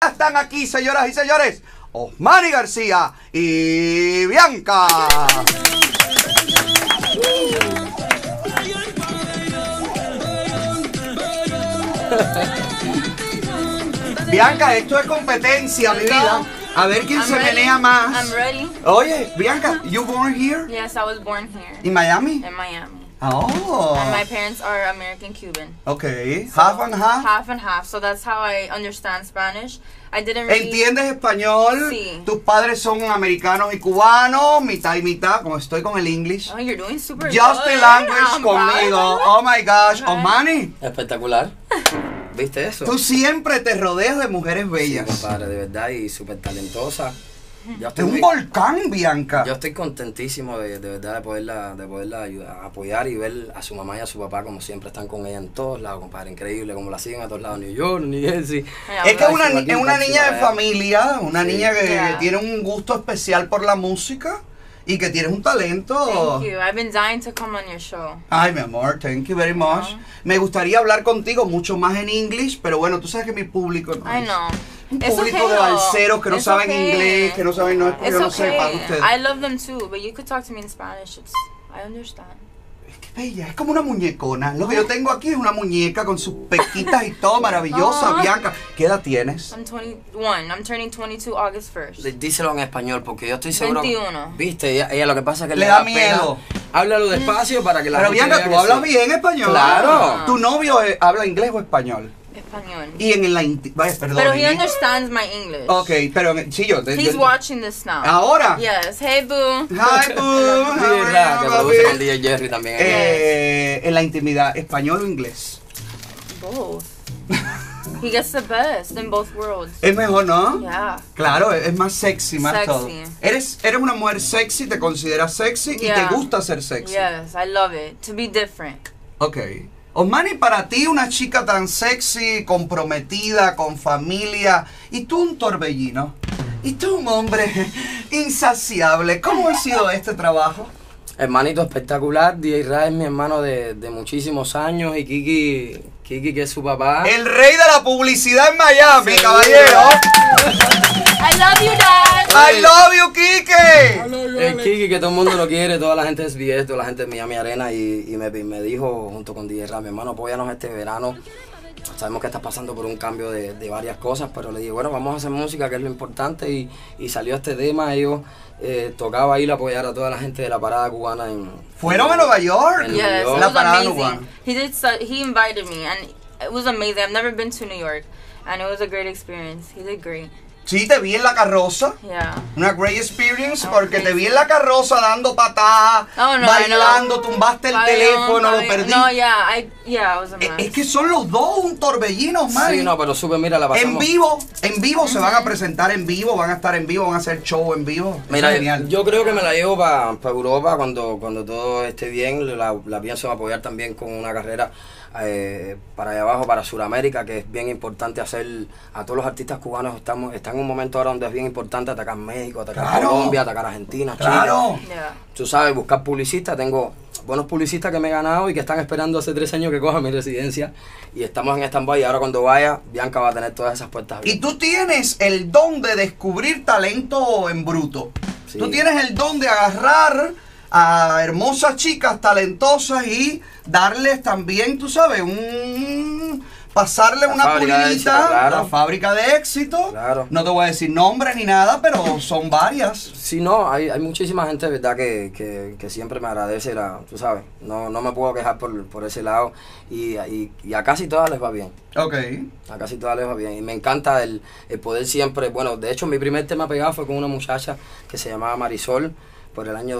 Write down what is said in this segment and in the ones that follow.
Ya están aquí, señoras y señores, Osmani García y Bianca. Bianca, esto es competencia, mi vida. A ver quién se menea más. I'm ready. Oye, Bianca, you born here? Yes, I was born here. In Miami? In Miami. Oh. And my parents are American-Cuban. Okay. So, Half and half? Half and half. So that's how I understand Spanish. I didn't really... ¿Entiendes español? Sí. Tus padres son americanos y cubanos, mitad y mitad, como estoy con el English. Oh, you're doing super Just good. the language I'm proud. conmigo. Oh my gosh. Okay. Osmani, Espectacular. ¿Viste eso? tú siempre te rodeas de mujeres Sí, bellas. compadre, de verdad, y súper talentosa. Yo Es estoy un muy- volcán, Bianca. Yo estoy contentísimo de verdad de poderla ayudar, apoyar y ver a su mamá y a su papá como siempre están con ella en todos lados, compadre, increíble, como la siguen a todos lados, New York, New Jersey. Es que es una Aquí, niña de allá. familia, una Sí. niña que Yeah. tiene un gusto especial por la música y que tienes un talento. Thank you. I've been dying to come on your show. Ay, mi amor, thank you very much. Me gustaría hablar contigo mucho más en English, pero bueno, tú sabes que mi público no I es know. un It's público okay, de though. balseros que no It's saben okay. inglés, que no saben, no es porque It's yo no okay. sepa ustedes. I love them too, but you could talk to me in Spanish. I understand. Es que bella, es como una muñecona. Lo que yo tengo aquí es una muñeca con sus pequitas y todo, maravillosa, Ah. Bianca. ¿Qué edad tienes? I'm 21. I'm turning 22 August 1st. Díselo en español, porque yo estoy seguro. 21. Viste, ella lo que pasa es que Le le da da pena. miedo. Háblalo despacio para que la Pero gente Bianca, vea tú que hablas sí. bien español. Claro. ¿Tu novio habla inglés o español? Español. Y en la perdón. Pero he en- understands my English. Ok, pero sí, yo. He's watching this now. Ahora. Yes. Hey, boo. Hi, boo. Sí, How verdad, are que you, produce papi? con DJ Jerry también. En la intimidad, ¿español o inglés? Both. He gets the best in both worlds. Es mejor, ¿no? Yeah. Claro, es más sexy, más Sexy. todo. Eres una mujer sexy, te consideras sexy y Yeah. te gusta ser sexy. Yes, I love it. To be different. Ok. Osmani, para ti una chica tan sexy, comprometida, con familia, y tú un torbellino, y tú un hombre insaciable, ¿cómo ha sido este trabajo? Hermanito espectacular, DJ Ra es mi hermano de muchísimos años y Kiki que es su papá. El rey de la publicidad en Miami, Seguro. caballero. I love you, Dad. I love you, Kike. El Kiki que todo el mundo lo quiere, toda la gente de SBS, toda la gente de Miami Arena y me dijo junto con DJ Ra, mi hermano, apóyanos este verano. Sabemos que estás pasando por un cambio de varias cosas, pero le dije, bueno, vamos a hacer música, que es lo importante, y salió este tema. Ellos tocaba ir a apoyar a toda la gente de la parada cubana en... Fueron a Nueva York. En Yes, New it York. La was parada amazing. cubana. He invited me, and it was amazing. I've never been to New York, and it was a great experience. He did great. Sí, te vi en la carroza. Yeah. Una great experience Oh, porque te thank vi en la carroza dando patadas, Oh, no, bailando, I know. tumbaste el Pabellón, teléfono, lo pabellón. perdí. No, yeah, it was a mess. Es que son los dos un torbellino, man. Sí, no, pero súper, mira, la pasamos. En vivo se van a presentar en vivo, van a estar en vivo, van a hacer show en vivo. Eso Mira, es genial. yo creo que me la llevo para Europa cuando todo esté bien. La pienso apoyar también con una carrera para allá abajo, para Sudamérica, que es bien importante hacer a todos los artistas cubanos. Están en un momento ahora donde es bien importante atacar México, atacar Claro. Colombia, atacar Argentina, Claro. Chile. Yeah. Tú sabes, buscar publicistas. Tengo buenos publicistas que me he ganado y que están esperando hace 3 años que coja mi residencia. Y estamos en stand-by. Y ahora cuando vaya, Bianca va a tener todas esas puertas Y abiertas. tú tienes el don de descubrir talento en bruto. Sí. Tú tienes el don de agarrar a hermosas chicas talentosas y darles también, tú sabes, pasarle La una fábrica de pulidita, éxito, claro. la fábrica de éxito. Claro. No te voy a decir nombre ni nada, pero son varias. Sí, no, hay muchísima gente, ¿verdad?, que siempre me agradece, tú sabes, no me puedo quejar por ese lado y a casi todas les va bien, Ok. a casi todas les va bien y me encanta el poder siempre, bueno, de hecho mi primer tema pegado fue con una muchacha que se llamaba Marisol por el año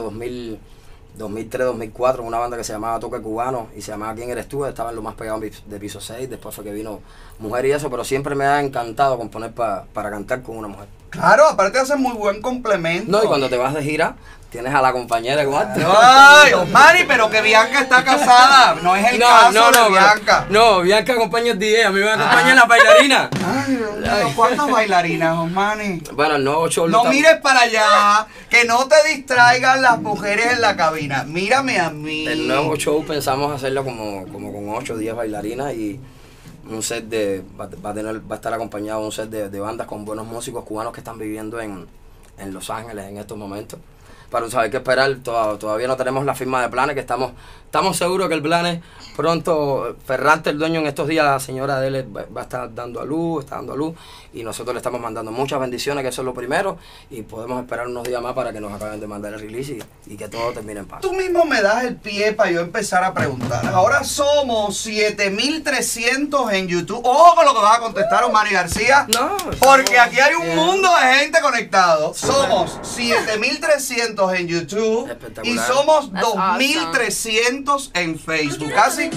2003-2004, una banda que se llamaba Toque Cubano y se llamaba ¿Quién eres tú? Estaba en lo más pegado de Piso 6, después fue que vino Mujer y eso, pero siempre me ha encantado componer para cantar con una mujer. Claro, aparte hace muy buen complemento. No, y cuando te vas de gira, tienes a la compañera de cuarto. Ay, Osmani, pero que Bianca está casada. No es el caso de Bianca. No, Bianca acompaña el DJ, a mí me acompaña la bailarina. Ay, Dios mío, ¿cuántas bailarinas, Osmani? Bueno, el nuevo show No está- mires para allá, que no te distraigan las mujeres en la cabina. Mírame a mí. El nuevo show pensamos hacerlo como con 8 o 10 bailarinas y un set va a estar acompañado de un set de bandas con buenos músicos cubanos que están viviendo en Los Ángeles en estos momentos. Pero hay que esperar, todavía no tenemos la firma de planes, que estamos seguros que el Planes pronto, Ferrante, el dueño, en estos días, la señora de él va a estar dando a luz, y nosotros le estamos mandando muchas bendiciones, que eso es lo primero, y podemos esperar unos días más para que nos acaben de mandar el release y que todo termine en paz. Tú mismo me das el pie para yo empezar a preguntar. Ahora somos 7.300 en YouTube. Ojo con lo que vas a contestar, Osmani García. No, porque aquí hay un mundo de gente conectado. Somos 7.300 en YouTube y somos 2.300 en Facebook. Casi.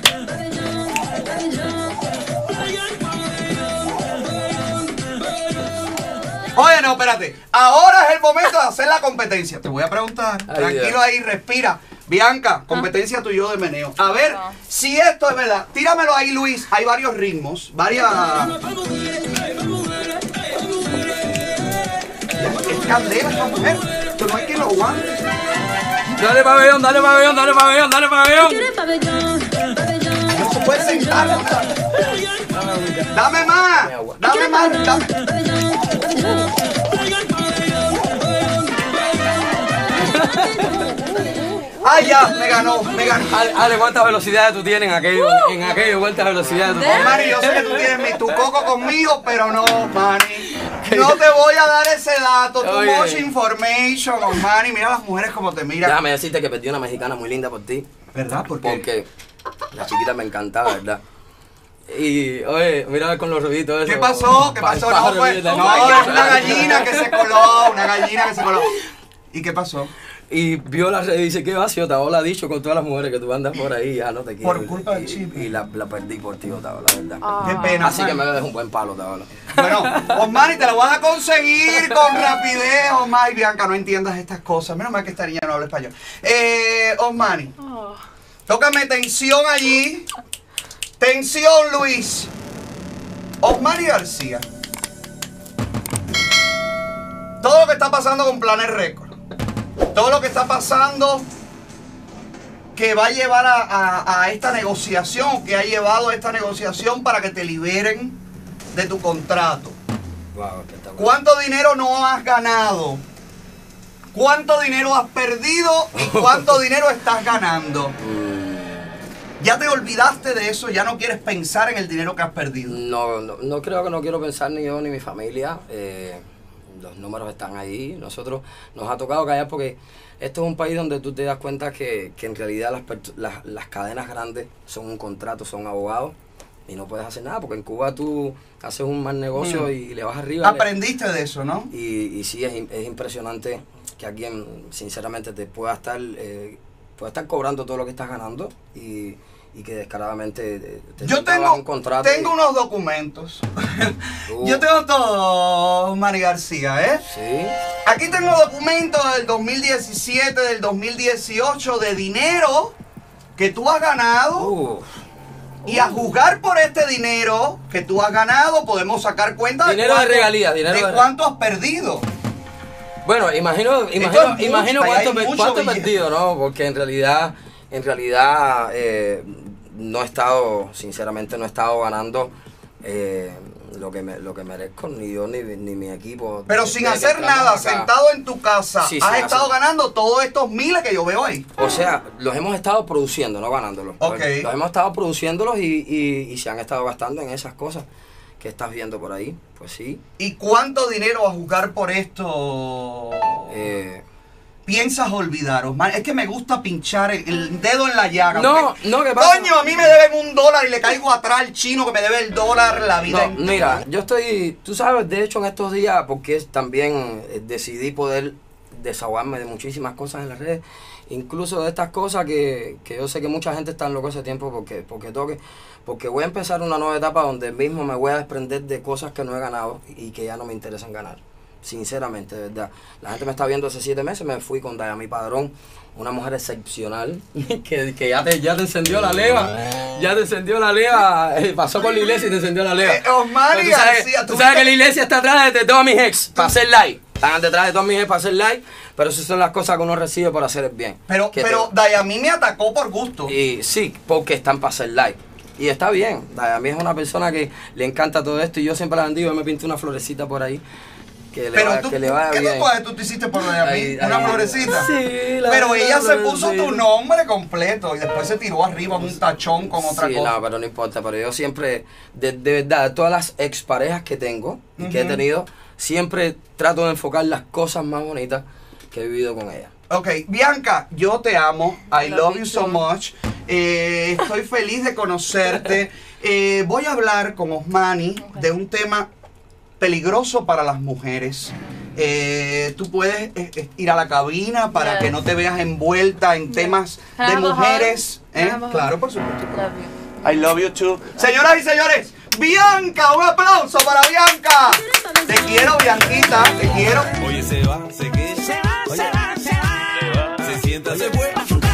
Oye, no, espérate. Ahora es el momento de hacer la competencia. Te voy a preguntar. Tranquilo ahí, respira. Bianca, competencia tú y yo de meneo. A ver si esto es verdad. Tíramelo ahí, Luis. Hay varios ritmos, varias... Es candela esta mujer. Esto no hay que lo aguante. Dale pabellón, dale pabellón, dale pabellón, dale pabellón. No se puede sentar. Dame más. Dame más. Dame. ¡Ay, ya! Me ganó. Ale, ¿cuántas velocidades tú tienes en aquello? ¿Cuántas velocidades tú tienes? Mani, yo sé que tú tienes tu coco conmigo, pero no, Mani. No te voy a dar ese dato. Too much information, Mani. Mira las mujeres como te miran. Déjame decirte que perdí una mexicana muy linda por ti. ¿Verdad? ¿Por qué? Porque la chiquita me encantaba, ¿verdad? Y, oye, mira con los ruiditos eso. ¿Qué pasó? ¿Qué pasó? No, pues, no, es una gallina que se coló, ¿Y qué pasó? Y vio la red y dice, ¿qué va si Otaola ha dicho con todas las mujeres que tú andas por ahí? Ya no te quiero. Por culpa del chip. Y la perdí por ti, Otaola, la verdad. Qué pena. Así que me dejas un buen palo, Otaola. Bueno, Osmani, te lo vas a conseguir con rapidez. Osmani, Bianca, no entiendas estas cosas. Menos mal que esta niña no habla español. Osmani, tócame tensión allí. Tensión, Luis. Osmani García. Todo lo que está pasando con Planet Record. Todo lo que está pasando que va a llevar a esta negociación, que ha llevado a esta negociación para que te liberen de tu contrato. Wow, espectacular. ¿Cuánto dinero no has ganado? ¿Cuánto dinero has perdido? ¿Y cuánto dinero estás ganando? ¿Ya te olvidaste de eso? ¿Ya no quieres pensar en el dinero que has perdido? No creo que no quiero pensar ni yo ni mi familia. Los números están ahí. Nosotros nos ha tocado callar porque esto es un país donde tú te das cuenta que en realidad las cadenas grandes son un contrato, son abogados y no puedes hacer nada porque en Cuba tú haces un mal negocio y le vas arriba. Aprendiste de eso, ¿no? Y sí, es impresionante que alguien sinceramente te pueda estar cobrando todo lo que estás ganando y que descaradamente yo tengo un contrato. Tengo unos documentos. Yo tengo todo, Osmani García, ¿eh? Sí. Aquí tengo documentos del 2017, del 2018, de dinero que tú has ganado. Y a juzgar por este dinero que tú has ganado, podemos sacar cuenta dinero de regalías, de cuánto has perdido. Bueno, imagino cuánto he perdido, ¿no? Porque en realidad no he estado, sinceramente no he estado ganando lo que merezco, ni yo ni mi equipo. Pero sin hacer nada, sentado en tu casa, has estado ganando todos estos miles que yo veo ahí. O sea, los hemos estado produciendo, no ganándolos. Okay. Los hemos estado produciéndolos y se han estado gastando en esas cosas que estás viendo por ahí, pues sí. ¿Y cuánto dinero a jugar por esto piensas olvidar, Osmani? Es que me gusta pinchar el dedo en la llaga. No, ¿qué pasa? Coño, a mí me deben $1 y le caigo atrás al chino que me debe el dólar la vida entera. Mira, yo estoy, tú sabes, de hecho en estos días, porque también decidí poder desahogarme de muchísimas cosas en las redes, incluso de estas cosas que yo sé que mucha gente está en loco ese tiempo porque voy a empezar una nueva etapa donde mismo me voy a desprender de cosas que no he ganado y que ya no me interesan ganar. Sinceramente, de verdad. La gente me está viendo hace 7 meses, me fui con Dayami Padrón, una mujer excepcional, que ya te encendió la leva, pasó por la iglesia y te encendió la leva. Osmani García, tú sabes que la iglesia está atrás de todos mis ex, para hacer live. Están detrás de todos mis ex para hacer live, pero esas son las cosas que uno recibe por hacer el bien. Pero Dayami me atacó por gusto. Y sí, porque están para hacer live. Y está bien, a mí es una persona que le encanta todo esto y yo siempre la digo, yo me pinté una florecita por ahí. Que le, Pero que le vaya ¿qué bien. tatuaje tú te hiciste por Dayami? ¿Una florecita? Sí, pero ella se puso florecita. tu nombre completo y después se tiró arriba un tachón con otra Sí, cosa. no, pero no importa, pero yo siempre, de verdad, todas las exparejas que tengo y que he tenido, siempre trato de enfocar las cosas más bonitas que he vivido con ella. Ok, Bianca, yo te amo. I love you so too. much. Estoy feliz de conocerte. Voy a hablar con Osmani de un tema peligroso para las mujeres. Tú puedes ir a la cabina para Yes. que no te veas envuelta en temas Can I de have a hug? mujeres. Can I have a hug? Claro, por supuesto. Love you. I love you too. Señoras y señores, Bianca, un aplauso para Bianca. Te quiero, Bianquita, te quiero. Oye, se va, se queda. Se sienta, se fue.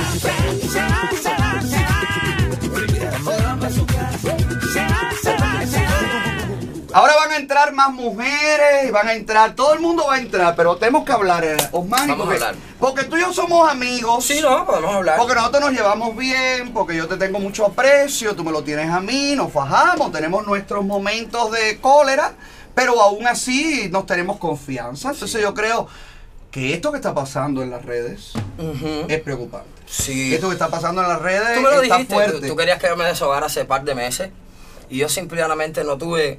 Ahora van a entrar más mujeres y van a entrar, todo el mundo va a entrar, pero tenemos que hablar, Osmani, Vamos a porque, hablar. porque tú y yo somos amigos. Sí, no, podemos hablar. Porque nosotros nos llevamos bien, porque yo te tengo mucho aprecio, tú me lo tienes a mí, nos fajamos, tenemos nuestros momentos de cólera, pero aún así nos tenemos confianza. Entonces yo creo que esto que está pasando en las redes Ujú. es preocupante. Sí. Esto que está pasando en las redes Tú me lo está dijiste, fuerte. tú querías que yo me desahogara hace par de meses y yo simplemente no tuve...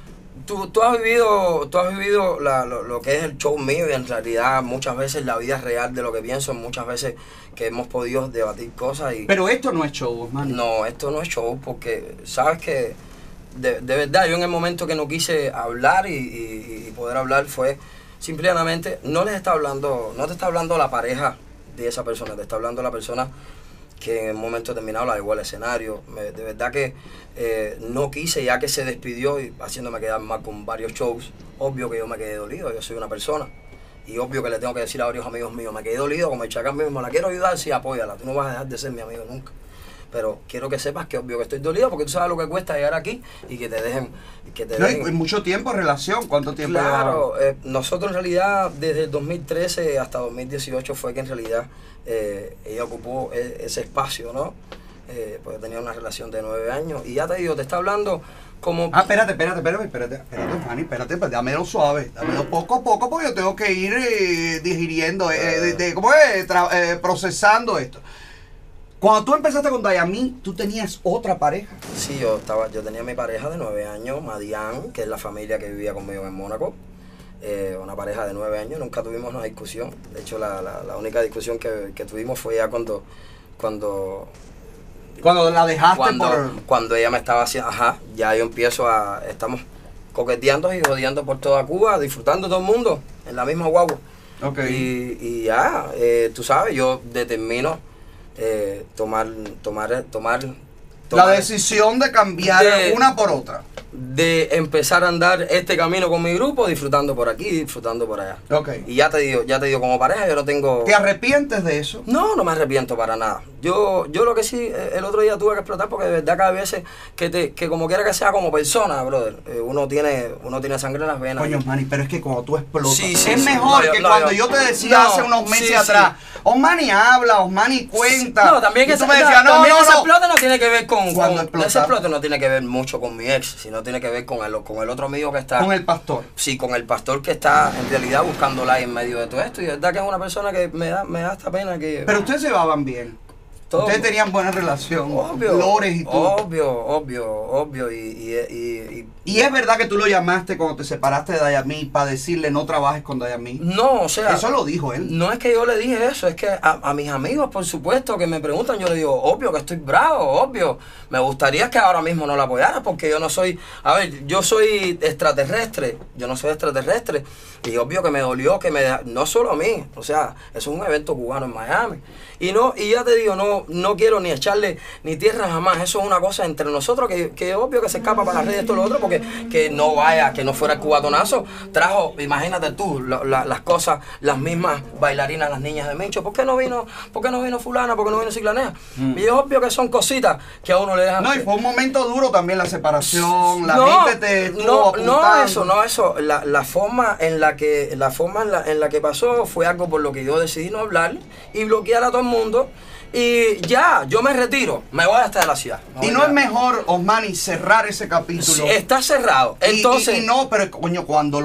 Tú has vivido lo que es el show mío y en realidad muchas veces la vida real de lo que pienso, muchas veces que hemos podido debatir cosas y... Pero esto no es show, Osmani. No, esto no es show porque sabes que de verdad yo en el momento que no quise hablar y poder hablar fue simplemente no te está hablando la pareja de esa persona, te está hablando la persona que en un momento determinado la llevó al escenario. De verdad que no quise, ya que se despidió y haciéndome quedar mal con varios shows, obvio que yo me quedé dolido, yo soy una persona. Y obvio que le tengo que decir a varios amigos míos, me quedé dolido, como el Chacán mismo, la quiero ayudar, sí, apóyala, tú no vas a dejar de ser mi amigo nunca. Pero quiero que sepas que obvio que estoy dolido porque tú sabes lo que cuesta llegar aquí y que te dejen... No, y mucho tiempo en relación, ¿cuánto tiempo? Claro, nosotros en realidad desde el 2013 hasta 2018 fue que en realidad ella ocupó ese espacio, ¿no? Porque tenía una relación de 9 años y ya te digo, te está hablando como... Ah, espérate, Manny, espérate, pues dámelo suave, dámelo poco a poco porque yo tengo que ir digiriendo, ¿cómo es? Procesando esto. Cuando tú empezaste con Dayami, tú tenías otra pareja. Sí, yo tenía mi pareja de 9 años, Madian, que es la familia que vivía conmigo en Mónaco. Una pareja de 9 años, nunca tuvimos una discusión. De hecho, la única discusión que tuvimos fue ya cuando la dejaste cuando ella me estaba haciendo, ya yo estamos coqueteando y rodeando por toda Cuba, disfrutando todo el mundo en la misma guagua. Okay. Y ya, tú sabes, yo determino tomar la decisión de cambiar una por otra. De empezar a andar este camino con mi grupo, disfrutando por aquí, disfrutando por allá. Okay. Y ya te digo, como pareja yo no tengo... ¿Te arrepientes de eso? No, no me arrepiento para nada. Yo lo que sí, el otro día tuve que explotar porque de verdad cada vez que como quiera que sea como persona, brother, uno tiene sangre en las venas. Coño, Manny, pero es que cuando tú explotas, Sí, sí, es sí. mejor No, que no, cuando yo- yo te decía no, hace unos meses sí, atrás, Osmani habla, Osmani cuenta. No, también y que tú me decías, no, también ese no. explote no tiene que ver con Cuando explota. ese explote no tiene que ver mucho con mi ex, sino tiene que ver con el otro amigo que está Con el pastor. sí, con el pastor que está en realidad buscándola en medio de todo esto y de verdad que es una persona que me da esta pena que Pero ustedes se llevaban bien. todo- Ustedes tenían buena relación. obvio, Flores y tú. obvio y Y es verdad que tú lo llamaste cuando te separaste de Dayami para decirle no trabajes con Dayami. no, o sea, Eso lo dijo él. no es que yo le dije eso, es que a mis amigos, por supuesto, que me preguntan, yo le digo, obvio que estoy bravo, obvio. Me gustaría que ahora mismo no la apoyara, porque yo no soy, a ver, yo soy extraterrestre, yo no soy extraterrestre. Y obvio que me dolió, no solo a mí, o sea, eso es un evento cubano en Miami. Y ya te digo, no quiero ni echarle ni tierra jamás, eso es una cosa entre nosotros que obvio que se escapa para las redes esto y lo otro, porque que no fuera el cubatonazo, trajo, imagínate tú, las cosas, las mismas bailarinas, las niñas de Mincho, ¿por qué no vino fulana, por qué no vino ciclanea? Y es obvio que son cositas que a uno le dejan... No, y fue un momento duro también la separación, la No, gente te estuvo no apuntando. eso, la forma en la que pasó fue algo por lo que yo decidí no hablar y bloquear a todo el mundo Y ya, yo me retiro, me voy hasta de la ciudad. Y no es mejor, Osmani, cerrar ese capítulo. Sí, está cerrado. Entonces, y no, pero coño, cuando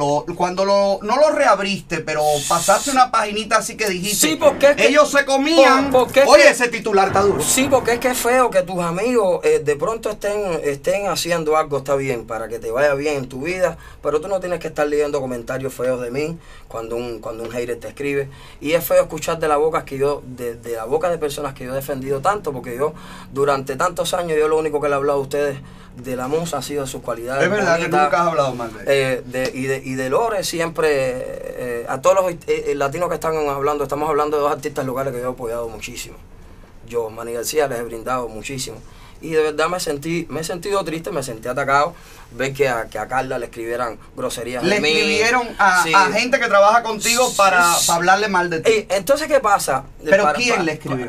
no lo reabriste, pero pasaste una paginita así que dijiste, sí, porque es que, ellos se comían. Oye, ese titular está duro. Sí, porque es que es feo que tus amigos de pronto estén haciendo algo, está bien, para que te vaya bien en tu vida, pero tú no tienes que estar leyendo comentarios feos de mí cuando un hater te escribe. Y es feo escuchar de la boca de la boca de personas que yo he defendido tanto, porque yo durante tantos años yo lo único que le he hablado a ustedes de la musa ha sido sus cualidades. Es verdad bonitas, que nunca has hablado mal de y de Lore siempre, a todos los latinos que están hablando, estamos hablando de dos artistas locales que yo he apoyado muchísimo. Yo, Manny García, les he brindado muchísimo. Y de verdad me he sentido triste, me sentí atacado, ver que a Carla le escribieran groserías Le de mí. escribieron Sí. a gente que trabaja contigo para hablarle mal de ti. Entonces, ¿qué pasa? ¿Pero quién le escribió?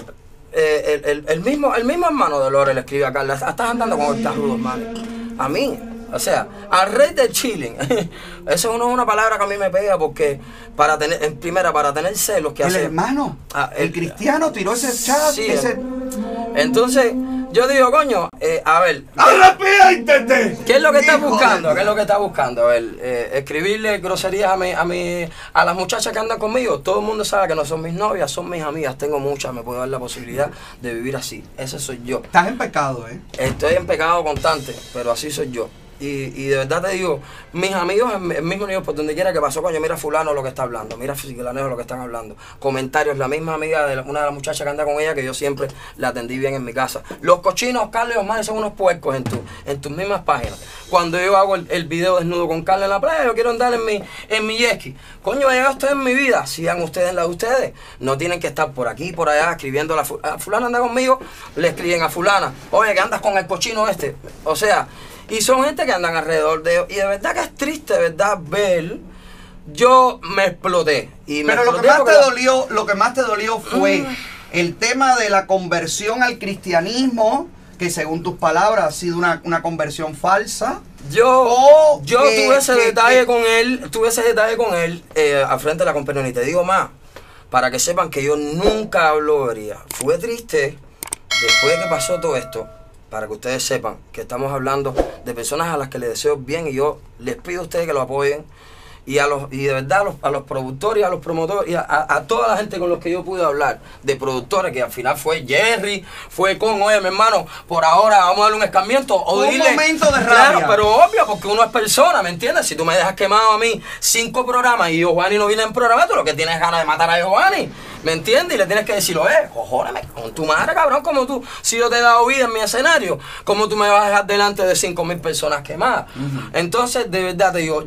El mismo hermano de Lore le escribe a Carla, estás andando con estas rudos, man. A mí, o sea, al rey del chilling. Eso no es una palabra que a mí me pega porque para tener celos que El hace... hermano, el cristiano tiró ese chat, Sí, ese... Entonces, yo digo, coño, a ver, ¡Arrepiéntete! ¿qué es lo que está Hijo buscando? de- ¿Qué es lo que está buscando? A ver, escribirle groserías a las muchachas que andan conmigo. Todo el mundo sabe que no son mis novias, son mis amigas. Tengo muchas, me puedo dar la posibilidad de vivir así. Ese soy yo. Estás en pecado, ¿eh? Estoy en pecado constante, pero así soy yo. Y de verdad te digo, mis amigos en el mismo nivel, por donde quiera que pasó, coño, mira fulano lo que está hablando, mira Ciclanejo lo que están hablando. Comentarios, la misma amiga de una de las muchachas que anda con ella, que yo siempre la atendí bien en mi casa. Los cochinos, Carlos y Osmani, son unos puercos en tus mismas páginas. Cuando yo hago el video desnudo con Carla en la playa, yo quiero andar en mi jet ski. Coño, ha llegado usted en mi vida, sigan ustedes en la de ustedes. No tienen que estar por aquí, por allá, escribiendo a fulana anda conmigo, le escriben a fulana, oye, que andas con el cochino este. O sea... Y son gente que andan alrededor de ellos. Y de verdad que es triste, de verdad, ver. Yo me exploté. Pero lo que más te dolió fue el tema de la conversión al cristianismo, que según tus palabras ha sido una conversión falsa. Yo tuve ese detalle con él, al frente de la compañía. Y te digo más, para que sepan que yo nunca hablo bobería. Fue triste, después de que pasó todo esto, para que ustedes sepan que estamos hablando de personas a las que les deseo bien y yo les pido a ustedes que lo apoyen y de verdad a los productores, a los promotores y a toda la gente con los que yo pude hablar, de productores, que al final fue Jerry, fue oye mi hermano, por ahora vamos a darle un escarmiento o Un dile, momento de rabia. claro, pero obvio, porque uno es persona, ¿me entiendes? Si tú me dejas quemado a mí 5 programas y Giovanni no viene en programa, tú lo que tienes ganas de matar a Giovanni, ¿me entiendes? Y le tienes que decir, cojóname, con tu madre, cabrón, como tú, si yo te he dado vida en mi escenario, ¿cómo tú me vas a dejar delante de 5.000 personas quemadas? Entonces, de verdad te digo,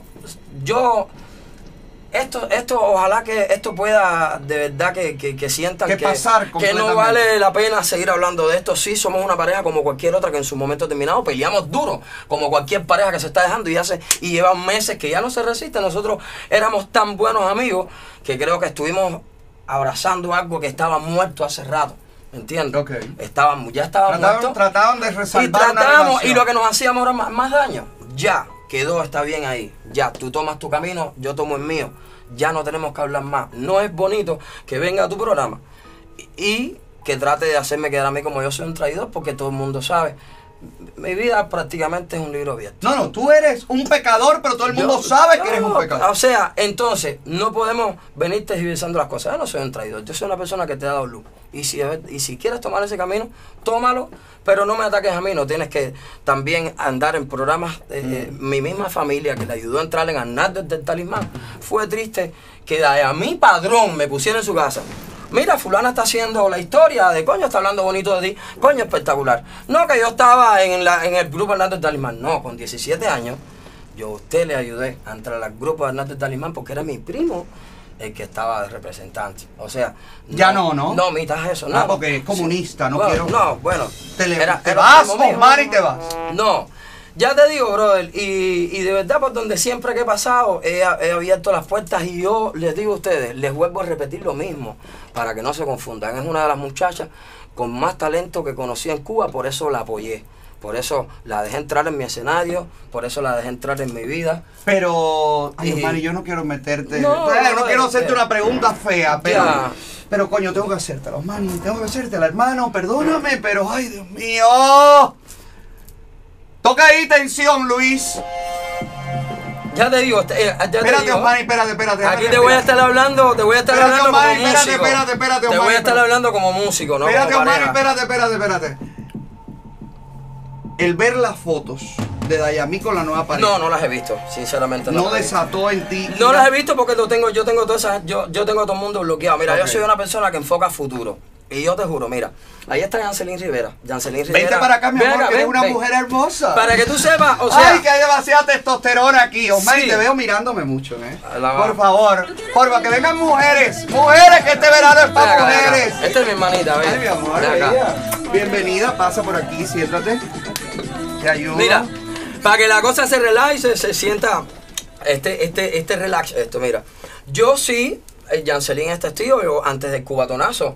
esto ojalá que esto pueda de verdad que sientan que no vale la pena seguir hablando de esto. Sí, somos una pareja como cualquier otra que en su momento determinado peleamos duro, como cualquier pareja que se está dejando y llevan meses que ya no se resiste. Nosotros éramos tan buenos amigos que creo que estuvimos abrazando algo que estaba muerto hace rato. ¿Entiendes? Okay. Ya estábamos muertos. Trataban de resaltar una relación. Y lo que nos hacíamos era más daño. Ya quedó, está bien ahí. Ya, tú tomas tu camino, yo tomo el mío. Ya no tenemos que hablar más. No es bonito que venga a tu programa y que trate de hacerme quedar a mí como yo soy un traidor, porque todo el mundo sabe. Mi vida prácticamente es un libro abierto. No, tú eres un pecador, pero todo el mundo sabe que eres un pecador. O sea, entonces, no podemos venir tergiversando las cosas. Yo no soy un traidor, yo soy una persona que te ha dado luz. Y si quieres tomar ese camino, tómalo, pero no me ataques a mí. No tienes que también andar en programas. Mi misma familia, que le ayudó a entrar en Arnaldo del Talismán, fue triste que a mi padrón me pusiera en su casa. Mira, fulana está haciendo la historia de coño, está hablando bonito de ti, coño, espectacular. No, que yo estaba en el grupo Arnaldo del Talismán. No, con 17 años, yo a usted le ayudé a entrar al grupo de Arnaldo del Talismán porque era mi primo el que estaba de representante. O sea, ya no. No, mitas eso, no. Porque es comunista, no bueno, quiero. No, bueno. Te vas, Omar, y te vas. No. Ya te digo, brother, y de verdad por donde siempre que he pasado he abierto las puertas y yo les digo a ustedes, les vuelvo a repetir lo mismo para que no se confundan. Es una de las muchachas con más talento que conocí en Cuba, por eso la apoyé. Por eso la dejé entrar en mi escenario, por eso la dejé entrar en mi vida. Pero, ay, Y- Osmani, yo no quiero meterte. No, No quiero hacerte una pregunta fea, pero. Ya. Pero, coño, tengo que hacértela, Osmani. Tengo que hacértela, hermano. Perdóname, pero, ay, Dios mío. Toca ahí tensión, Luis. Ya te digo, ya te Espérate, digo. Osmani, espérate. Aquí te voy a estar hablando, Espérate, hablando Osmani, como espérate, músico. espérate, Te voy Osmani, a estar hablando como músico, no Espérate, como Osmani, pareja. espérate. El ver las fotos de Dayami con la nueva pareja No las he visto, sinceramente no las he visto. desató en ti. No las he visto porque yo tengo todas esas, yo tengo a todo el mundo bloqueado. Mira, Ok. yo soy una persona que enfoca a futuro. Y yo te juro, mira, ahí está Yancelín Rivera. Vente para acá, mi amor, que eres una mujer hermosa. Para que tú sepas, o sea, Ay, que hay demasiada testosterona aquí. Osmani, Sí. te veo mirándome mucho, ¿eh? La- Por favor, que vengan mujeres. Mujeres, que este verano es ven para acá, ven acá. mujeres. Esta es mi hermanita, ven. Ay, mi amor, Ven acá. bella. Bienvenida, pasa por aquí, siéntate. Te ayudo. Mira, para que la cosa se relaje, se sienta este relax, esto, mira. Yo sí, Yancelín es testigo, yo antes del cubatonazo,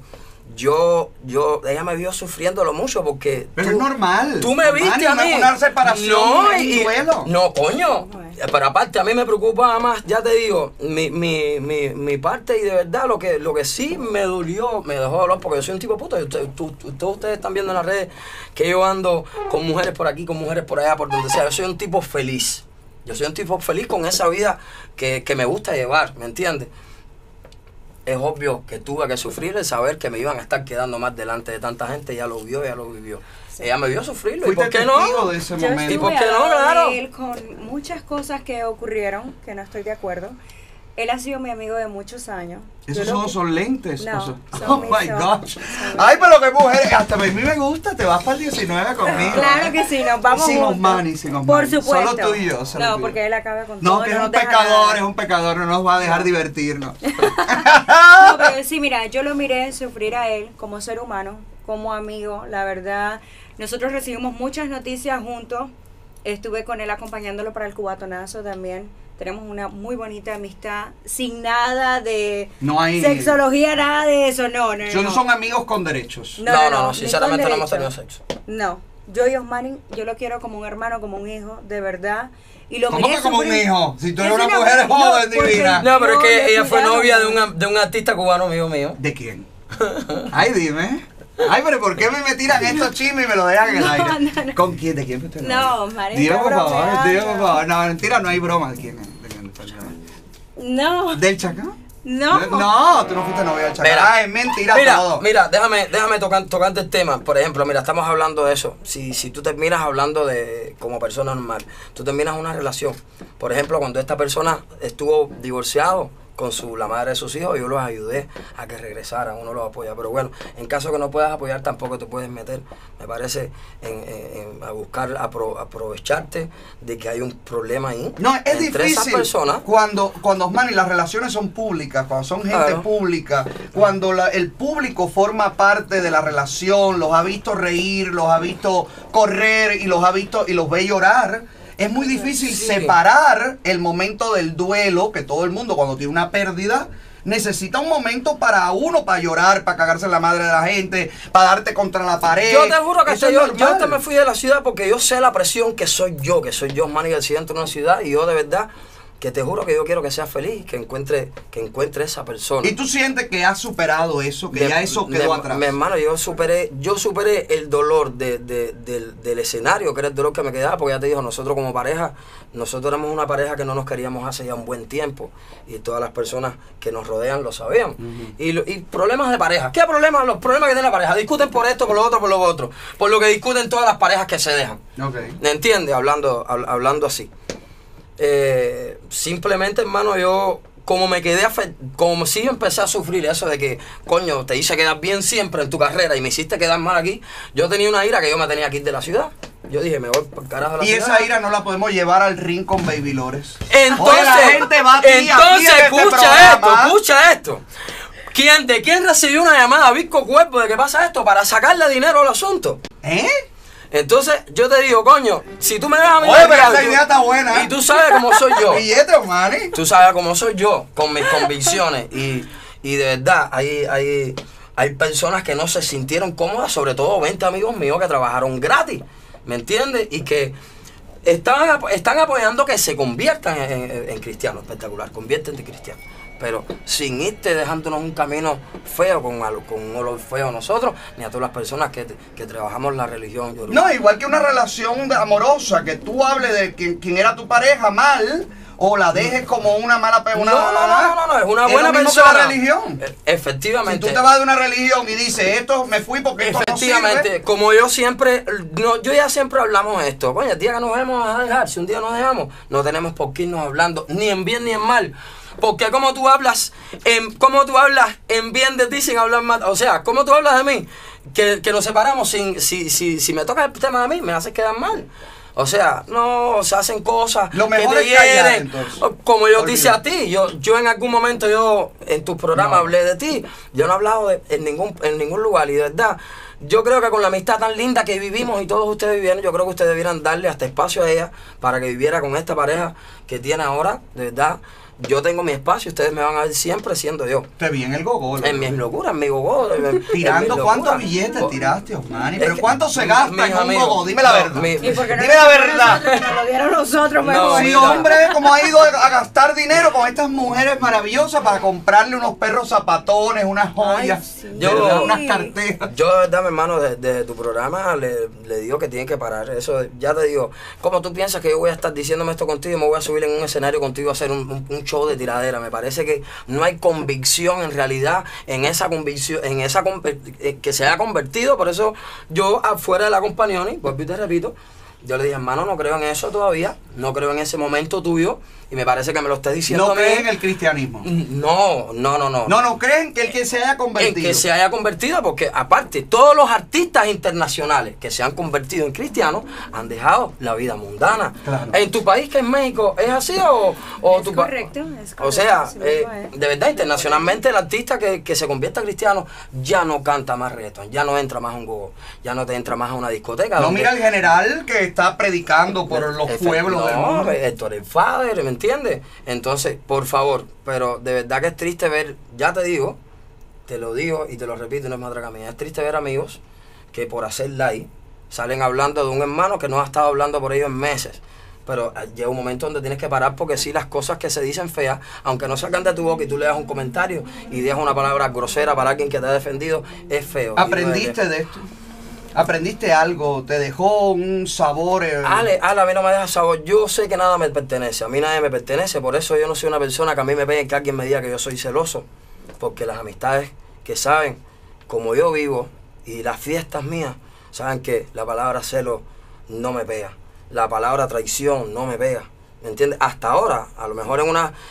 ella me vio sufriéndolo mucho porque Pero es normal. Tú me Osmani, viste a mí. Una separación, No, es un duelo. no, coño. Pero aparte, a mí me preocupa más, ya te digo, mi parte y de verdad lo que sí me dolió, me dejó dolor, porque yo soy un tipo puto. Todos ustedes están viendo en las redes que yo ando con mujeres por aquí, con mujeres por allá, por donde sea. Yo soy un tipo feliz. Yo soy un tipo feliz con esa vida que me gusta llevar, ¿me entiendes? Es obvio que tuve que sufrir el saber que me iban a estar quedando más delante de tanta gente. Ya lo vio, ya lo vivió. Ella me vio sufrirlo. ¿Y Fuiste por qué testigo no? de ese Yo momento. ¿Y por estuve qué al no? lado Claro. de él con muchas cosas que ocurrieron que no estoy de acuerdo. Él ha sido mi amigo de muchos años. Esos Yo lo- son lentes. No, o sea- son oh mis my ojos. gosh. Son Ay, pero qué mujer. Hasta a mí me gusta. Te vas para el 19 conmigo. Claro que sí, nos vamos Sin juntos. Osmani, sin Osmani. Por supuesto. Solo tú y yo. solo tú No, y yo. porque él acaba con No, todo. que es nos un deja pecador, nada. es un pecador. No nos va a dejar divertirnos. No, pero sí, mira, yo lo miré sufrir a él como ser humano, como amigo, la verdad. Nosotros recibimos muchas noticias juntos. Estuve con él acompañándolo para el cubatonazo también. Tenemos una muy bonita amistad, sin nada de No hay. sexología, nada de eso, no. Son amigos con derechos. No, ni sinceramente con no hemos tenido derecho. sexo. No, yo y Osmani, yo lo quiero como un hermano, como un hijo, de verdad. Y lo ¿Cómo miré que como un sufrir. hijo? Si tú Es eres una mujer joven, porque divina. No, pero es yo que le ella fue cuidaba. novia de un artista cubano amigo mío. ¿De quién? Ay, dime. Ay, pero ¿por qué me tiran estos chismes y me lo dejan en el No, aire? no. ¿Con quién? ¿De quién fuiste novia? No, Osmani, Dime está por favor, bromeando. dime por favor. No, mentira, no hay broma. ¿De quién es? ¿De quién fue el novio? No, ¿Del Chacán? no. No, tú no fuiste novia del Chacán. Mira, Ah, es mentira todo. Mira, déjame tocarte el tema. Por ejemplo, mira, estamos hablando de eso. Si tú terminas hablando de como persona normal, tú terminas una relación. Por ejemplo, cuando esta persona estuvo divorciado con la madre de sus hijos, yo los ayudé a que regresaran, uno los apoya. Pero bueno, en caso que no puedas apoyar, tampoco te puedes meter, me parece, a buscar aprovecharte de que hay un problema ahí. No, es entre esas difícil personas. cuando Osmani, las relaciones son públicas, cuando son gente Claro. pública, cuando el público forma parte de la relación, los ha visto reír, los ha visto correr y los ha visto y los ve llorar. Es muy difícil Sí. separar el momento del duelo, que todo el mundo cuando tiene una pérdida necesita un momento para llorar, para cagarse en la madre de la gente, para darte contra la pared. Yo te juro que Eso hasta es yo normal. hasta me fui de la ciudad porque yo sé la presión que soy yo Manny García dentro de una ciudad, y yo de verdad que te juro que yo quiero que seas feliz, que encuentre esa persona. ¿Y tú sientes que has superado eso, que ya eso quedó atrás? Mi hermano, yo superé el dolor del escenario, que era el dolor que me quedaba, porque ya te digo, nosotros como pareja, nosotros éramos una pareja que no nos queríamos hace ya un buen tiempo, y todas las personas que nos rodean lo sabían. Y problemas de pareja. ¿Qué problemas? Los problemas que tiene la pareja. Discuten por esto, por lo otro, por lo que discuten todas las parejas que se dejan. Ok. ¿Me entiendes? Hablando así. Simplemente, hermano, yo como me quedé como si yo empecé a sufrir eso de que, coño, te hice quedar bien siempre en tu carrera y me hiciste quedar mal aquí. Yo tenía una ira que yo me tenía que ir de la ciudad. Yo dije, me voy por carajo de la Y ciudad. esa ira no la podemos llevar al ring con Baby Lores. Entonces, Oye, la gente va a ti, aquí en este programa. escucha esto. ¿De quién recibió una llamada a Visco Cuerpo de que pasa esto para sacarle dinero al asunto? ¿Eh? Entonces, yo te digo, coño, si tú me ves a mí... Oye, pero mercado, esa tú- idea está buena. Y tú sabes cómo soy yo. Billete, Osmani. Tú sabes cómo soy yo, con mis convicciones. Y de verdad, hay personas que no se sintieron cómodas, sobre todo 20 amigos míos que trabajaron gratis. ¿me entiendes? Y que están apoyando que se conviertan en cristianos, espectacular, conviértete en cristianos. Pero sin irte dejándonos un camino feo, con un olor feo a nosotros, ni a todas las personas que trabajamos la religión. No, igual que una relación amorosa, que tú hables de quien era tu pareja mal, o la dejes como una mala persona. No, es una buena lo mismo persona. que la religión. Efectivamente. Si tú te vas de una religión y dices, esto me fui porque esto no sirve. Efectivamente, como yo siempre, yo ya siempre hablamos esto. Coño, el día que nos vemos a dejar, si un día nos dejamos, no tenemos por qué irnos hablando, ni en bien ni en mal. Porque como tú hablas en bien de ti sin hablar mal, o sea, como tú hablas de mí, que nos separamos si me toca el tema de mí, me haces quedar mal. O sea, no, se hacen cosas lo mejor que te es callar, hieren. entonces. Como yo te hice a ti, yo en algún momento en tus programas hablé de ti. Yo no he hablado en ningún lugar, y de verdad, yo creo que con la amistad tan linda que vivimos y todos ustedes vivieron, yo creo que ustedes debieran darle hasta espacio a ella para que viviera con esta pareja que tiene ahora, de verdad. Yo tengo mi espacio, ustedes me van a ver siempre siendo yo. Te vi en el gogó. En mis locuras, en mi gogó. Tirando, ¿cuántos billetes tiraste, Osmani? ¿Pero cuánto se gasta en un gogó? Dime la verdad. ¿Y por qué no Dime la verdad. nosotros, que nos lo dieron nosotros mejor? Sí, mira. hombre, como ha ido a gastar dinero con estas mujeres maravillosas para comprarle unos perros zapatones, unas joyas, Ay, sí. ¿verdad? Unas carteras. Yo, de verdad, mi hermano, desde tu programa le digo que tienen que parar. Eso, ya te digo, ¿cómo tú piensas que yo voy a estar diciéndome esto contigo y me voy a subir en un escenario contigo a hacer un show de tiradera? Me parece que no hay convicción en realidad en esa convicción, que se haya convertido. Por eso yo, afuera de la compañía, vuelvo y te repito, yo le dije, hermano, no creo en eso todavía, no creo en ese momento tuyo, y me parece que me lo estés diciendo. ¿No a mí. crees en el cristianismo? No. No creen que el que se haya convertido. En que se haya convertido, porque aparte, todos los artistas internacionales que se han convertido en cristianos han dejado la vida mundana. Claro. ¿En tu país, que es México, es así o Es correcto, es correcto. O sea, así mismo es. de verdad, internacionalmente el artista que se convierta en cristiano ya no canta más reggaeton, ya no entra más a un gogo, ya no te entra más a una discoteca. No, donde- mira el general que está predicando por los pueblos del mundo. No, Héctor el Father, ¿me entiendes? Entonces, por favor, pero de verdad que es triste ver, ya te digo, te lo digo y te lo repito, no es matraca mía, es triste ver amigos que por hacer like salen hablando de un hermano que no ha estado hablando por ellos en meses. Pero llega un momento donde tienes que parar, porque sí, las cosas que se dicen feas, aunque no salgan de tu boca y tú le das un comentario y dejas una palabra grosera para alguien que te ha defendido, es feo. ¿Aprendiste de esto? ¿Aprendiste algo? ¿Te dejó un sabor? Ale, a mí no me deja sabor. Yo sé que nada me pertenece. A mí nadie me pertenece. Por eso yo no soy una persona que a mí me pegue que alguien me diga que yo soy celoso. Porque las amistades que saben como yo vivo y las fiestas mías, saben que la palabra celo no me pega. La palabra traición no me pega. ¿Me entiendes? Hasta ahora, a lo mejor en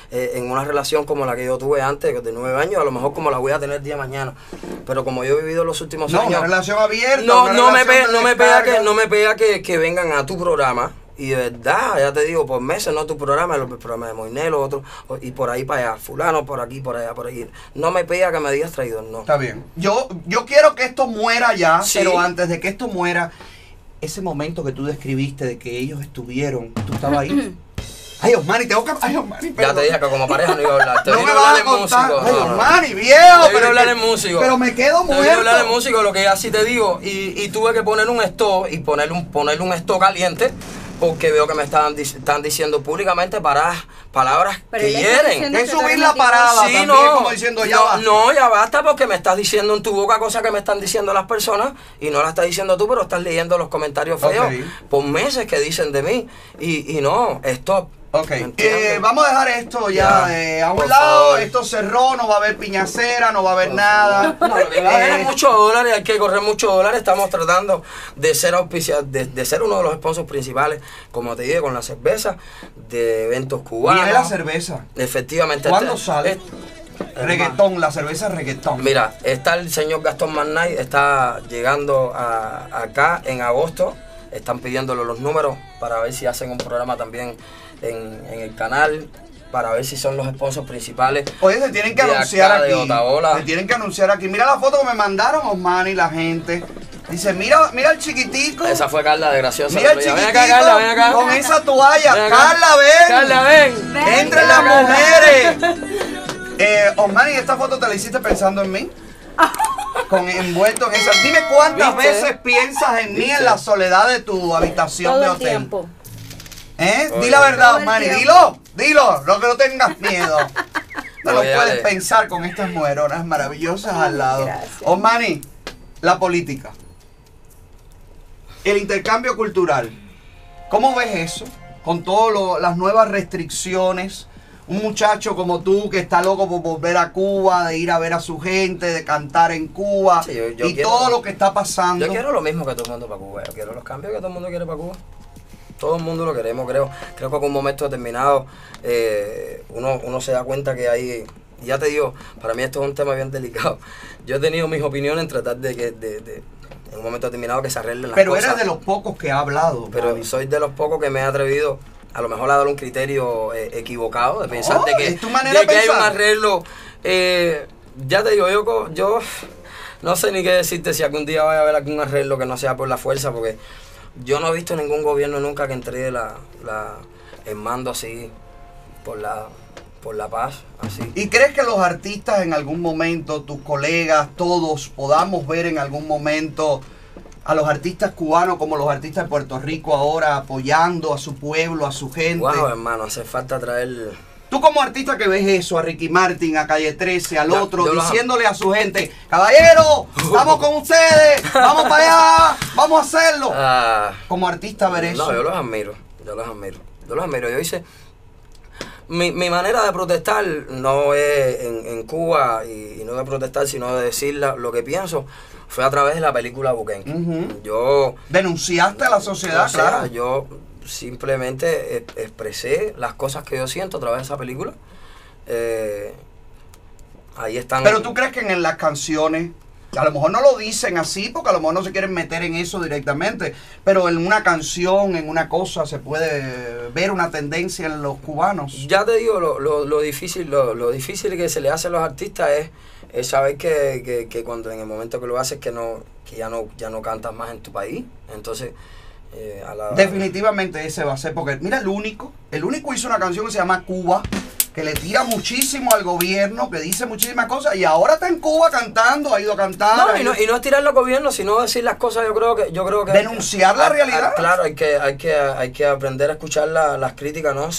una relación como la que yo tuve antes, de 9 años, a lo mejor como la voy a tener día de mañana. Pero como yo he vivido los últimos No, años... una relación abierta. No me descarga. pega que vengan a tu programa. Y de verdad, ya te digo, por meses, no tu programa, el programa de Moinelo, otro, y por ahí para allá, fulano, por aquí, por allá, por aquí. No me pega que me digas traidor, no. Está bien. Yo quiero que esto muera ya, Sí. pero antes de que esto muera, ese momento que tú describiste de que ellos estuvieron, ¿tú estabas ahí? Ay, Osmani, tengo que... Ay, Osmani, Ya perdón. te dije que como pareja no iba a hablar. Te No vine me a vas hablar a en contar. músico. Ay, No, no. Osmani, viejo. Te vine pero a hablar que- en músico. Pero me quedo Te muerto. vine a hablar en músico, lo que así te digo. Y tuve que poner un stop y ponerle un stop caliente, porque veo que me están diciendo públicamente palabras Pero que él está hieren. diciendo Es que tú subir eres la mentiroso. parada Sí, también, no, como diciendo ya no, basta. no, ya basta, porque me estás diciendo en tu boca cosas que me están diciendo las personas y no las estás diciendo tú, pero estás leyendo los comentarios feos Ok. por meses que dicen de mí. Y no, stop. Ok, ¿Me entiendes? vamos a dejar esto ya a un por lado. favor. Esto cerró, no va a haber piñacera, no va a haber nada. No, lo que va a haber Eh, es muchos dólares, hay que correr muchos dólares. Estamos tratando de ser de ser uno de los sponsors principales, como te dije, con la cerveza, de eventos cubanos. Viene la cerveza. Efectivamente. ¿Cuándo sale? Reggaetón, la cerveza reggaetón. Mira, está el señor Gastón Magnay, está llegando acá en agosto. Están pidiéndole los números para ver si hacen un programa también en el canal, para ver si son los sponsors principales. Oye, se tienen que de anunciar acá, de aquí. Otaola. Se tienen que anunciar aquí. Mira la foto que me mandaron Osmani y la gente. Dice, mira el chiquitico. Esa fue Carla de Graciosa. Mira el Ven chiquitico acá, Carla, ven acá. con esa toalla. Ven acá. Carla, ven. Carla, ven. Ven. Entre las mujeres. Osmani, ¿esta foto te la hiciste pensando en mí? envuelto en esa. Dime cuántas ¿Viste? veces piensas en mí ¿Viste? en la soledad de tu habitación Todo de el hotel. tiempo. ¿Eh? Oye. Di la verdad, Todo el Osmani, tiempo. dilo, no que no tengas miedo. No lo Oye, puedes Ale. pensar con estas mujeronas maravillosas al lado. Gracias. Osmani, la política. El intercambio cultural. ¿Cómo ves eso? Con todas las nuevas restricciones. Un muchacho como tú que está loco por volver a Cuba, de ir a ver a su gente, de cantar en Cuba Sí, yo y quiero- todo lo que está pasando. Yo quiero lo mismo que todo el mundo para Cuba. Yo quiero los cambios que todo el mundo quiere para Cuba. Todo el mundo lo queremos, creo. Creo que con un momento determinado uno se da cuenta que hay... y ya te digo, para mí esto es un tema bien delicado. Yo he tenido mis opiniones en tratar de que en un momento determinado que se arreglen las Pero cosas. eres de los pocos que ha hablado. Pero Gaby. soy de los pocos que me he atrevido a lo mejor a dar un criterio equivocado, de pensar de que, es tu manera de que de hay un pensar. arreglo. Ya te digo, yo no sé ni qué decirte si algún día vaya a haber algún arreglo que no sea por la fuerza, porque yo no he visto ningún gobierno nunca que entregue el mando así por la paz, así. ¿Y crees que los artistas en algún momento, tus colegas, todos, podamos ver en algún momento a los artistas cubanos como los artistas de Puerto Rico ahora apoyando a su pueblo, a su gente? Wow, hermano, hace falta traer... Tú como artista que ves eso, a Ricky Martin, a Calle 13, al Ya, otro, yo los diciéndole a su gente, caballero, estamos con ustedes, vamos para allá, vamos a hacerlo. Ah, Como artista ver eso. no, yo los admiro. Yo hice... Mi manera de protestar no es en Cuba y no de protestar, sino de decir lo que pienso, fue a través de la película Buquén. Ujú. Yo... Denunciaste a la sociedad, o sea, claro. yo simplemente expresé las cosas que yo siento a través de esa película. Ahí están... Pero tú crees que en las canciones, a lo mejor no lo dicen así, porque a lo mejor no se quieren meter en eso directamente, pero en una canción, en una cosa, se puede ver una tendencia en los cubanos. Ya te digo, lo difícil que se le hace a los artistas es saber que cuando en el momento que lo haces que ya no cantas más en tu país. Entonces, Definitivamente ese va a ser, porque mira, el único hizo una canción que se llama Cuba, que le tira muchísimo al gobierno, que dice muchísimas cosas, y ahora está en Cuba cantando, ha ido a cantar. No, y no es tirarlo al gobierno, sino decir las cosas. Yo creo que Denunciar la realidad. Claro, hay que aprender a escuchar las críticas, ¿no?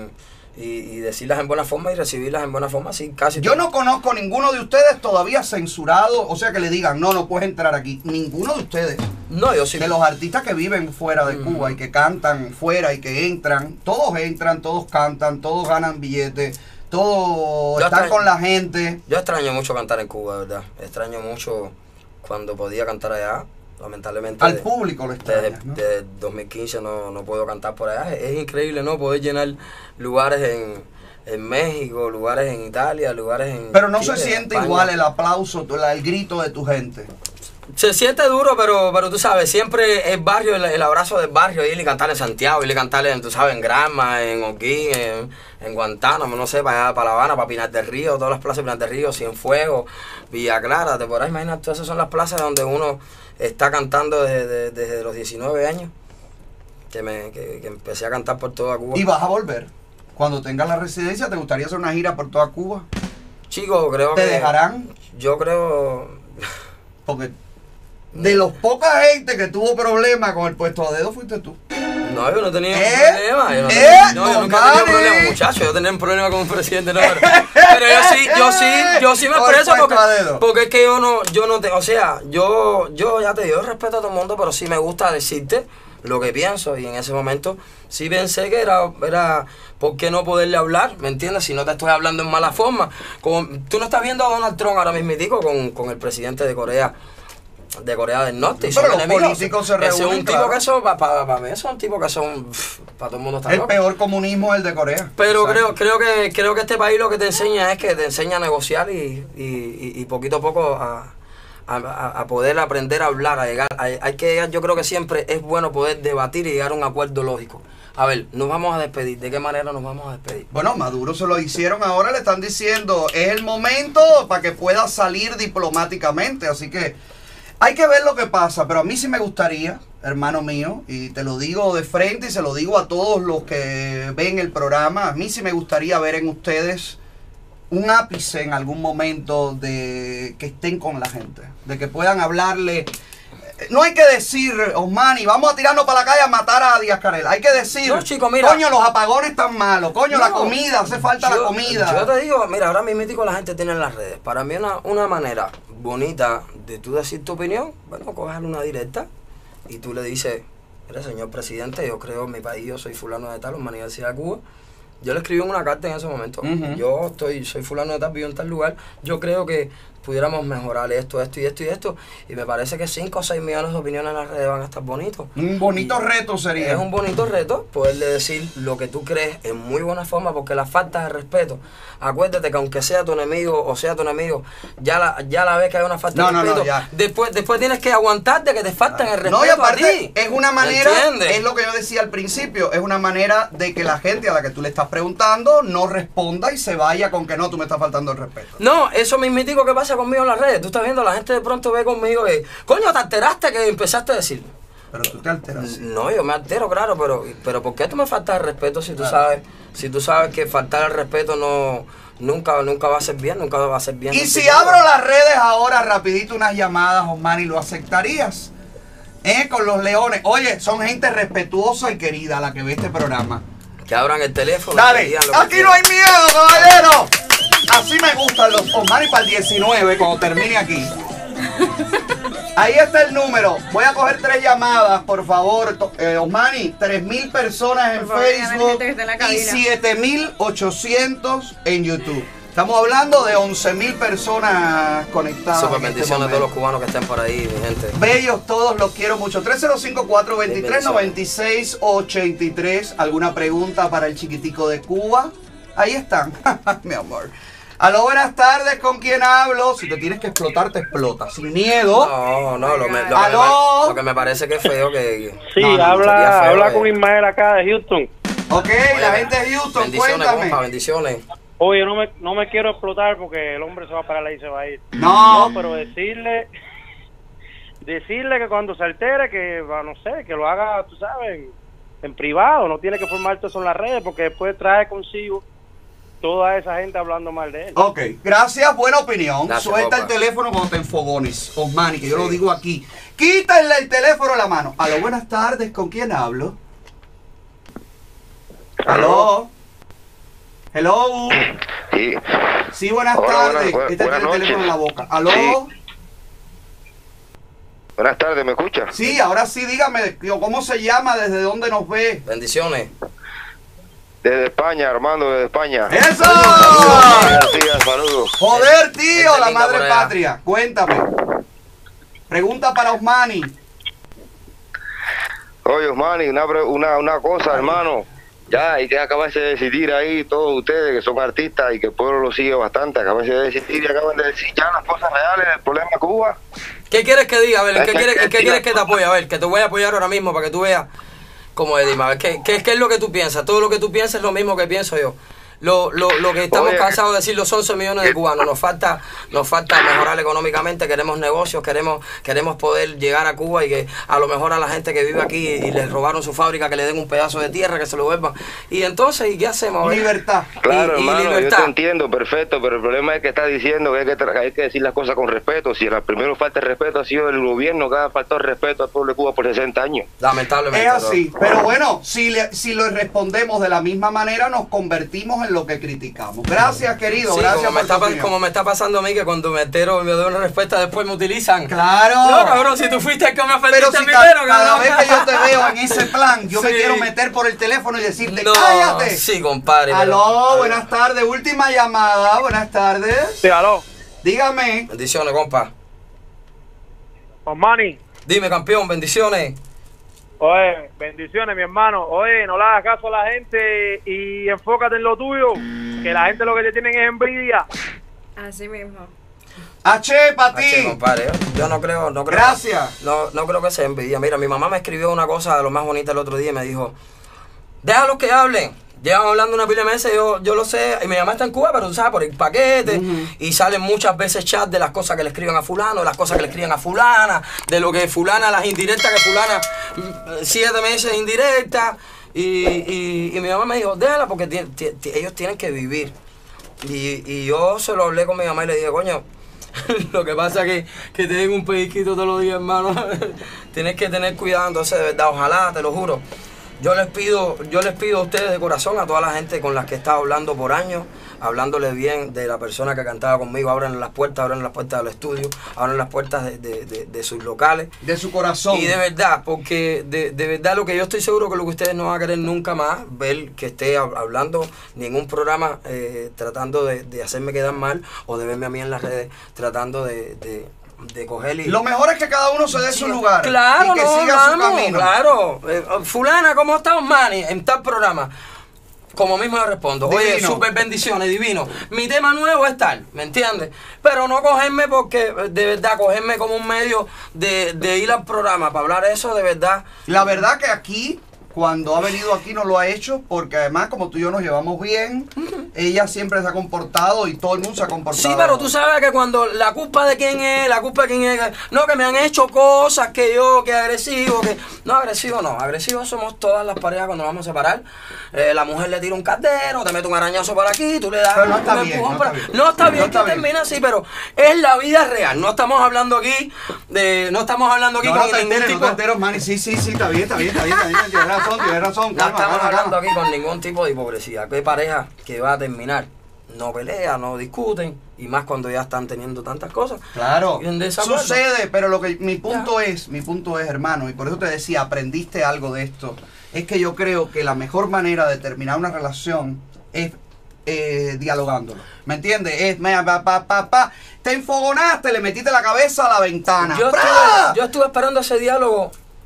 Y decirlas en buena forma y recibirlas en buena forma, sí, casi. Yo no conozco ninguno de ustedes todavía censurado, o sea que le digan, no puedes entrar aquí. Ninguno de ustedes. No, yo sí. De los artistas que viven fuera de Cuba y que cantan fuera y que entran, todos cantan, todos ganan billetes, todos Yo están extraño- con la gente. Yo extraño mucho cantar en Cuba, ¿verdad? Extraño mucho cuando podía cantar allá. Lamentablemente. Al público lo Desde extrañas, ¿no? 2015 no puedo cantar por allá. Es increíble, ¿no? Poder llenar lugares en México, lugares en Italia, lugares en Pero no Chile, se siente España. igual el aplauso, el grito de tu gente. Se siente duro, pero tú sabes, siempre el barrio, el abrazo del barrio, ir y cantar en Santiago, ir y cantar en, tú sabes, en Granma, en Holguín, en Guantánamo, no sé, para allá, para La Habana, para Pinar del Río, todas las plazas de Pinar del Río, Cienfuegos, Villa Clara, te podrás imaginar, todas esas son las plazas donde uno está cantando desde los 19 años, que empecé a cantar por toda Cuba. Y vas a volver. Cuando tengas la residencia, ¿te gustaría hacer una gira por toda Cuba? Chicos, creo ¿Te que... dejarán? Yo creo... Porque de los poca gente que tuvo problemas con el puesto a dedo fuiste tú. No, yo no he tenido problema. Yo No, yo nunca he tenido vale. problemas, muchachos. Yo tenía un problema con un presidente, no, pero yo sí me Con el expreso puesto a dedo. porque es que yo no te, o sea, yo ya te digo, yo respeto a todo el mundo, pero sí me gusta decirte lo que pienso, y en ese momento sí pensé que era ¿por qué no poderle hablar? ¿Me entiendes? Si no te estoy hablando en mala forma. Tú no estás viendo a Donald Trump ahora mismo con el presidente de Corea del Norte. Y Pero son los enemigos. políticos se Ese es reúnen, un tipo claro. que son, para mí, son tipos que son, para todo el mundo está El loco. peor comunismo es el de Corea. Pero Exacto. creo que este país lo que te enseña es que te enseña a negociar y poquito a poco a poder aprender a hablar, a llegar. Hay que llegar, yo creo que siempre es bueno poder debatir y llegar a un acuerdo lógico. A ver, nos vamos a despedir. ¿De qué manera nos vamos a despedir? Bueno, Maduro se lo hicieron ahora, le están diciendo, es el momento para que pueda salir diplomáticamente, así que hay que ver lo que pasa, pero a mí sí me gustaría, hermano mío, y te lo digo de frente y se lo digo a todos los que ven el programa, a mí sí me gustaría ver en ustedes un ápice en algún momento de que estén con la gente, de que puedan hablarle. No hay que decir, Osmani, vamos a tirarnos para la calle a matar a Díaz Canel. Hay que decir, No, chico, mira. coño, los apagones están malos, coño, la No, comida, hace falta la comida. Yo te digo, mira, ahora mismo la gente tiene en las redes. Para mí una manera bonita de tú decir tu opinión, bueno, coges una directa y tú le dices, mira, señor presidente, yo creo en mi país, yo soy fulano de tal, en la Universidad de Cuba. Yo le escribí una carta en ese momento. Yo soy fulano de tal, vivo en tal lugar. Yo creo que pudiéramos mejorar esto, esto y esto y esto. Y me parece que 5 o 6 millones de opiniones en las redes van a estar bonitos. Un bonito reto sería. Es un bonito reto poderle decir lo que tú crees en muy buena forma, porque la falta de respeto, acuérdate que aunque sea tu enemigo o sea tu enemigo, ya la vez que hay una falta de respeto, ya. después tienes que aguantarte que te faltan el respeto No, y aparte, a ti. es una manera, ¿Entiendes? es lo que yo decía al principio, es una manera de que la gente a la que tú le estás preguntando no responda y se vaya con que no, tú me estás faltando el respeto. No, eso mismitico que pasa conmigo en las redes. Tú estás viendo, la gente de pronto ve conmigo y, coño, te alteraste que empezaste a decir. Pero tú te alteras. No, yo me altero, claro, pero ¿por qué tú me faltas el respeto si tú sabes que faltar el respeto nunca va a ser bien, nunca va a ser bien? Y si abro las redes ahora rapidito unas llamadas, Osmani, ¿lo aceptarías? Con los leones. Oye, son gente respetuosa y querida la que ve este programa. Que abran el teléfono. y Dale, digan lo que aquí no hay miedo, caballero. Así me gustan los Osmani para el 19 cuando termine aquí. Ahí está el número. Voy a coger 3 llamadas, por favor. Osmani, 3.000 personas en Por favor, dígame, Facebook gente que está en la y cabina. 7.800 en YouTube. Estamos hablando de 11.000 personas conectadas. Super en este bendiciones a todos los momento. cubanos que estén por ahí, mi gente. Bellos todos, los quiero mucho. 305-423-9683. ¿Alguna pregunta para el chiquitico de Cuba? Ahí están, mi amor. Aló, buenas tardes, ¿con quién hablo? Si te tienes que explotar, te explota. Sin miedo. No, ¿Aló? lo que me parece que es feo que... Sí, No, no, habla, sería feo, habla con Ismael acá de Houston. Ok, la gente de Houston, bendiciones, cuéntame. compa, bendiciones. Oye, no me quiero explotar porque el hombre se va a parar ahí y se va a ir. No. Pero decirle que cuando se altere, que no sé, que lo haga, tú sabes, en privado, no tiene que formar todo eso en las redes porque después trae consigo toda esa gente hablando mal de él. Ok, gracias, buena opinión. Gracias, Suelta compa. el teléfono cuando te enfogones, Osmani, que yo lo digo aquí. Quítenle el teléfono a la mano. Aló, buenas tardes, ¿con quién hablo? Aló. Hello. Sí. Sí, buenas Hola, tardes. buenas- Este tiene el buenas teléfono en la noches. boca. Aló. Sí. Buenas tardes, ¿me escucha? Sí, ahora sí, dígame, ¿cómo se llama? ¿Desde dónde nos ve? Bendiciones. Desde España, Armando, desde España. ¡Eso! Gracias, saludos. Joder, tío, Gente la linda madre por allá. patria. Cuéntame. Pregunta para Osmani. Oye, Osmani, una cosa, hermano. Ya, hay que acabarse de decidir ahí, todos ustedes que son artistas y que el pueblo lo sigue bastante, acabarse de decidir y acaban de decir ya las cosas reales del problema de Cuba. ¿Qué quieres que diga? A ver, ¿en qué quieres Tira. que te apoye? A ver, que te voy a apoyar ahora mismo para que tú veas cómo es, dime. A ver, ¿qué es lo que tú piensas? Todo lo que tú piensas es lo mismo que pienso yo. Lo que estamos Oye, cansados de decir los 11 millones de cubanos, nos falta mejorar económicamente, queremos negocios, queremos poder llegar a Cuba y que a lo mejor a la gente que vive aquí y les robaron su fábrica, que le den un pedazo de tierra, que se lo vuelvan. Y entonces, ¿y qué hacemos? A ver. Libertad. Claro, Y hermano, yo libertad. te entiendo, perfecto, pero el problema es que está diciendo que hay que decir las cosas con respeto. Si el primero falta el respeto ha sido el gobierno que ha faltado el respeto al pueblo de Cuba por 60 años. Lamentablemente. Es así, pero bueno, si lo respondemos de la misma manera, nos convertimos en lo que criticamos. Gracias, querido, Sí, gracias por tu opinión. como me está pasando a mí, que cuando me entero y me doy una respuesta, después me utilizan. Claro. No, cabrón, si tú fuiste el que me ofendiste Pero si primero, cada cabrón. vez que yo te veo en ese plan, yo me Sí. quiero meter por el teléfono y decirte, No, cállate. sí, compadre. Aló, buenas tardes, última llamada, buenas tardes. Sí, aló, Dígame. Bendiciones, compa. Osmani. Dime, campeón, bendiciones. Oye, bendiciones, mi hermano. Oye, no le hagas caso a la gente y enfócate en lo tuyo, que la gente lo que te tienen es envidia. Así mismo. H para Che, ti. compadre, yo no creo. Gracias. No creo que sea envidia. Mira, mi mamá me escribió una cosa de lo más bonita el otro día y me dijo, déjalos que hablen. Llevan hablando una pila de meses, yo lo sé, y mi mamá está en Cuba, pero tú sabes, por el paquete, y salen muchas veces chats de las cosas que le escriben a fulano, de las cosas que le escriben a fulana, de lo que fulana, las indirectas que fulana, 7 meses indirectas, y mi mamá me dijo, déjala porque ellos tienen que vivir. Y yo se lo hablé con mi mamá y le dije, coño, lo que pasa es que te den un pellizquito todos los días, hermano. Tienes que tener cuidado, entonces de verdad, ojalá, te lo juro. Yo les pido a ustedes de corazón, a toda la gente con la que he estado hablando por años, hablándole bien de la persona que cantaba conmigo, abran las puertas del estudio, abran las puertas de sus locales. De su corazón. Y de verdad, porque de verdad lo que yo estoy seguro que lo que ustedes no van a querer nunca más, ver que esté hablando ni en un programa tratando de hacerme quedar mal, o de verme a mí en las redes tratando de coger y... Lo mejor es que cada uno se dé su lugar. Claro, y que no, siga su vamos, camino. claro. Fulana, ¿cómo estás, Manny? En tal programa. Como mismo le respondo, oye, Divino. súper bendiciones, divino. Mi tema nuevo es tal, ¿me entiendes? Pero no cogerme porque, de verdad, cogerme como un medio de ir al programa para hablar eso, de verdad. La verdad que aquí, cuando ha venido aquí no lo ha hecho, porque además como tú y yo nos llevamos bien, ella siempre se ha comportado y todo el mundo se ha comportado. Sí, pero tú sabes que cuando la culpa de quién es, no, que me han hecho cosas, que agresivo, que... No, agresivo somos todas las parejas cuando nos vamos a separar. La mujer le tira un caldero, te mete un arañazo por aquí, tú le das Pero no está un bien, empujón no por está ahí. bien. No está bien No está que bien. termine así, pero es la vida real. No estamos hablando aquí No con te ningún enteres, tipo... no te enteres, Manny. Sí, está bien. Tienes razón. No estamos hablando aquí con ningún tipo de hipocresía. Que hay pareja que va a terminar, no pelea, no discuten, y más cuando ya están teniendo tantas cosas. Claro, Y en desacuerdo. sucede, pero lo que mi punto es, hermano, y por eso te decía, aprendiste algo de esto, es que yo creo que la mejor manera de terminar una relación es dialogándolo. ¿Me entiendes? Es, te enfogonaste, le metiste la cabeza a la ventana. Yo estuve esperando ese diálogo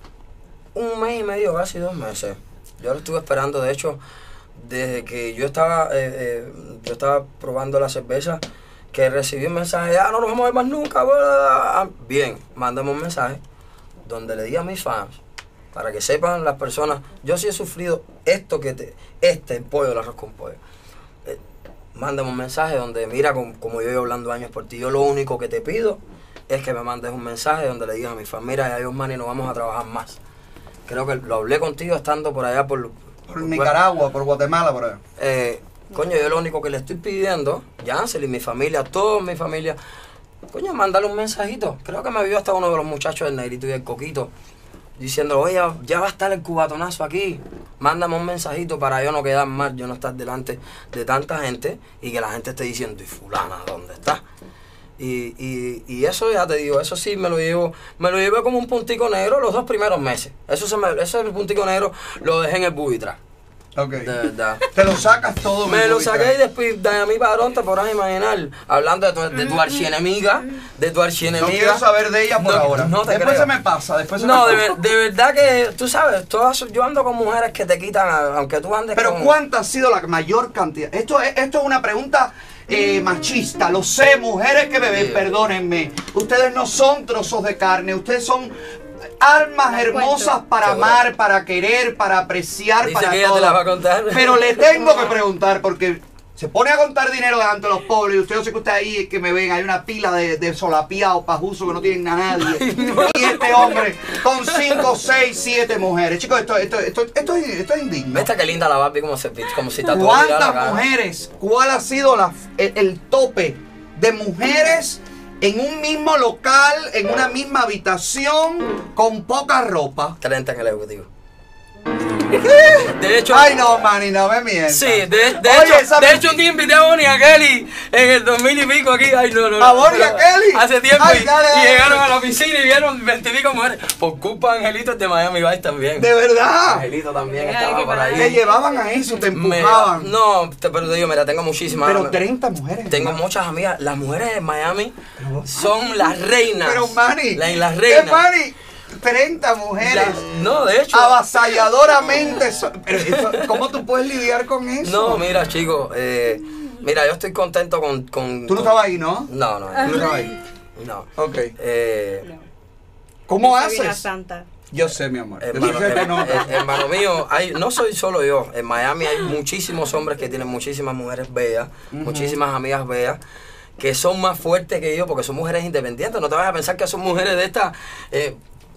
1 mes y medio, casi 2 meses. Yo lo estuve esperando, de hecho, desde que yo estaba probando la cerveza, que recibí un mensaje, no nos vamos a ver más nunca. Bien, mándame un mensaje donde le di a mis fans, para que sepan las personas, yo sí he sufrido esto el pollo, el arroz con pollo. Mándame un mensaje donde, mira, como yo llevo hablando años por ti, yo lo único que te pido es que me mandes un mensaje donde le digas a mi familia, ya Dios, Manny, no vamos a trabajar más. Creo que lo hablé contigo estando por allá por Nicaragua, por Guatemala, por allá. Coño, yo lo único que le estoy pidiendo, Yancel y mi familia, toda mi familia, coño, mándale un mensajito. Creo que me vio hasta uno de los muchachos del Negrito y del Coquito, diciendo, oye, ya va a estar el cubatonazo aquí. Mándame un mensajito para yo no quedar mal, yo no estar delante de tanta gente y que la gente esté diciendo, ¿y fulana dónde está? Y eso ya te digo, eso sí me lo llevo como un puntico negro los 2 primeros meses. Eso el puntico negro lo dejé en el buitrack. Ok. De verdad. Te lo sacas todo. Me lo saqué y después de mi padrón te podrás imaginar, hablando de tu archienemiga, No quiero saber de ella por ahora. No te después creo. se me pasa, No, de verdad que, tú sabes, yo ando con mujeres que te quitan, aunque tú andes Pero con... ¿cuánta ha sido la mayor cantidad? Esto es una pregunta machista, lo sé, mujeres que me ven, Sí. perdónenme. Ustedes no son trozos de carne, ustedes son almas hermosas para Seguro. amar, para querer, para apreciar, Dice para que ella todo. te la va a contar. Pero le tengo que preguntar porque se pone a contar dinero delante de los pobres y usted, yo sé que usted ahí que me ven, hay una pila de solapiados pajusos que no tienen a nadie. Y este hombre con 5, 6, 7 mujeres. Chicos, esto es indigno. ¿Viste qué linda la Barbie como si está todo ¿Cuántas mirado acá? mujeres? ¿Cuál ha sido el tope de mujeres en un mismo local, en una misma habitación, con poca ropa? 30 en el ejecutivo. De hecho, Ay, no, Manny, no me mientas. sí, de Oye, hecho un día invité a Bonnie y a Kelly en el 2000 y pico aquí. Ay, no. ¿A Bonnie y a Kelly? Hace tiempo Ay, y dale. llegaron a la oficina y vieron 20 y pico mujeres. Por culpa de Angelito de Miami Vice también. De verdad. Angelito también Ay, estaba qué por maravilla. Te ahí. llevaban a eso, te Mira, empujaban. no, pero te digo, mira, tengo muchísimas. Pero 30 mujeres. Tengo muchas amigas. Las mujeres de Miami son las reinas. Pero Manny. Las reinas. Manny, 30 mujeres. No, de hecho. Avasalladoramente. Pero ¿cómo tú puedes lidiar con eso? No, mira, chicos. Mira, yo estoy contento con. Tú no estabas ahí, ¿no? No. Tú no estabas ahí. No. Ok. No. ¿Cómo Sabina haces? Santa. Yo sé, mi amor. Yo Hermano, sé que no. hermano mío, no soy solo yo. En Miami hay muchísimos hombres que tienen muchísimas mujeres bellas, muchísimas amigas bellas, que son más fuertes que yo porque son mujeres independientes. No te vayas a pensar que son mujeres de estas.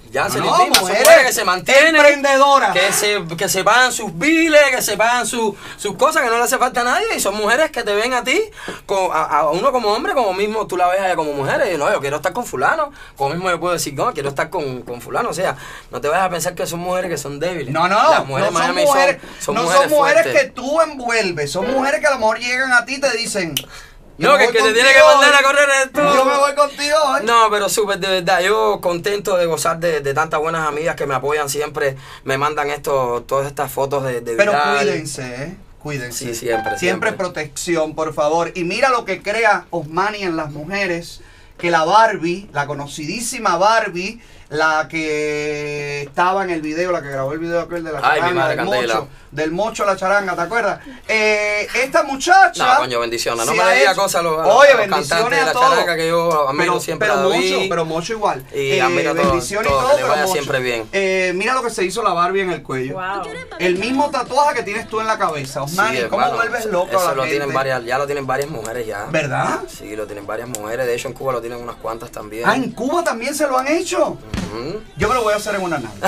Ya se No, les misma, son mujeres mujeres que se mantienen, emprendedoras. que se pagan sus biles, que se pagan sus cosas, que no le hace falta a nadie, y son mujeres que te ven a ti, a uno como hombre, como mismo tú la ves a ella como mujer, y no, yo quiero estar con fulano, como mismo yo puedo decir, no, quiero estar con fulano, o sea, no te vayas a pensar que son mujeres que son débiles. No, Las mujeres no de son Miami mujeres, son no mujeres son mujeres fuertes. que tú envuelves, son mujeres que a lo mejor llegan a ti y te dicen, No, que el que te tiene que mandar a correr es tú. Yo me voy contigo hoy. No, pero súper, de verdad, yo contento de gozar de tantas buenas amigas que me apoyan siempre, me mandan todas estas fotos de Pero viral. cuídense, cuídense. Sí, siempre. Siempre protección, por favor. Y mira lo que crea Osmani en las mujeres, que la Barbie, la conocidísima Barbie, la que estaba en el video, la que grabó el video aquel de la Ay, mi charanga, madre del candela. mocho, del mocho a la charanga, ¿te acuerdas? Esta muchacha... No, coño, bendiciones. No se me ha le diga hecho- cosas a los Oye, cantantes bendiciones de la a todos. charanga, que yo admiro siempre a David. pero mucho igual. Y admiro todo, bendiciones y todo, todo, que le pero vaya mucho. siempre bien. Mira lo que se hizo la Barbie en el cuello. Wow. El mismo tatuaje que tienes tú en la cabeza. Osmani, Sí, ¿cómo hermano, vuelves loco a eso la lo gente? tienen ya lo tienen varias mujeres ya. ¿Verdad? Sí, lo tienen varias mujeres. De hecho, en Cuba lo tienen unas cuantas también. Ah, en Cuba también se lo han hecho. Ujú. Yo me lo voy a hacer en una nave.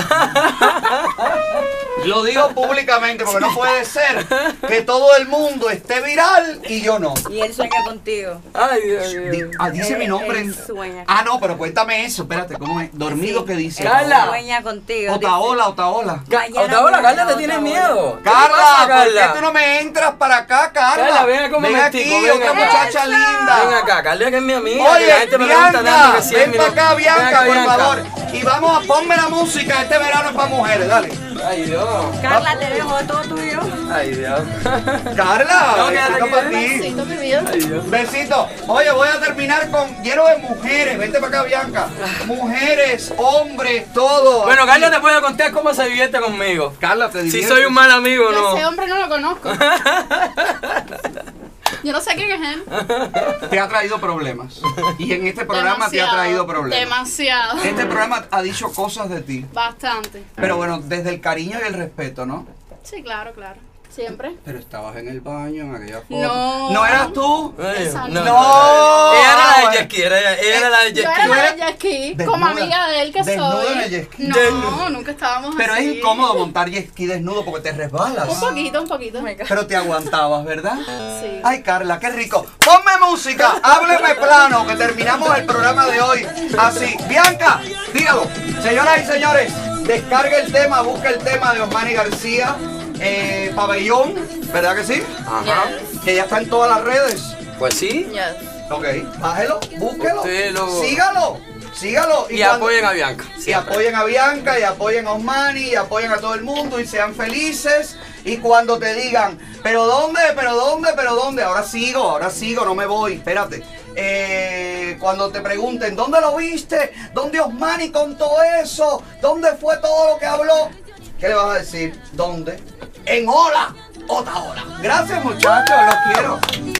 Lo digo públicamente porque no puede ser que todo el mundo esté viral y yo no. Y él sueña contigo. Ay, Dios mío. Dice mi nombre. Él sueña. Ah, no, pero cuéntame eso. Espérate, ¿cómo es? Dormido, ¿qué dice? Carla. Sueña contigo. Otaola, Otaola. Otaola, Carla te tiene miedo. ¿Qué te Carla, pasa, ¿por qué Carla? tú no me entras para acá, Carla? Carla, ven acá un ven aquí, momentico, ven otra acá. muchacha linda. Ven acá, Carla, que es mi amiga. que la Oye, gente me pregunta tanto Bianca, que si es ven mi para no- acá, Ven acá, Bianca, por Bianca. favor. Y vamos a ponme la música, este verano es para mujeres, dale. Ay, Dios. Carla, te dejo todo tuyo. Ay, Dios. Carla, No, quédate esto aquí, para ti. Besito, mi vida. Ay, Dios. Besito. Oye, voy a terminar con lleno de mujeres. Vente para acá, Bianca. Mujeres, hombres, todo. Bueno, aquí. Carla te puede contar cómo se divierte conmigo. Carla, te Si diviertes. soy un mal amigo o Ese no. hombre no lo conozco. Yo no sé quién es él. Te ha traído problemas. Y en este programa te ha Demasiado, traído problemas. Demasiado. Este programa ha dicho cosas de ti. Bastante. Pero bueno, desde el cariño y el respeto, ¿no? Sí, claro, claro. Siempre. Pero estabas en el baño, en aquella foto. No. ¿No eras tú? Ay, Exacto. No. Ella era la de jet ski, ella era la de jet Yo ski. era la de jet ski, como Desnuda. amiga de él que Desnuda soy. en el jet ski. No, nunca estábamos Pero es así. incómodo montar jet ski desnudo porque te resbalas. Un poquito, un poquito. Pero te aguantabas, ¿verdad? Sí. Ay, Carla, qué rico. Ponme música, hábleme plano, que terminamos el programa de hoy así. Bianca, dígalo. Señoras y señores, descarga el tema, busca el tema de Osmani García, Pabellón, ¿verdad que sí? Ajá. Que ya está en todas las redes. Pues sí. Yes. Ok, bájelo, búsquelo, Búsquelo. sígalo. Y cuando- apoyen a Bianca. Y siempre. apoyen a Bianca, y apoyen a Osmani, y apoyen a todo el mundo, y sean felices. Y cuando te digan, ¿pero dónde? Ahora sigo, no me voy, espérate. Cuando te pregunten, ¿dónde lo viste? ¿Dónde Osmani contó eso? ¿Dónde fue todo lo que habló? ¿Qué le vas a decir? ¿Dónde? En Hola, Otaola. Gracias, muchachos, los quiero.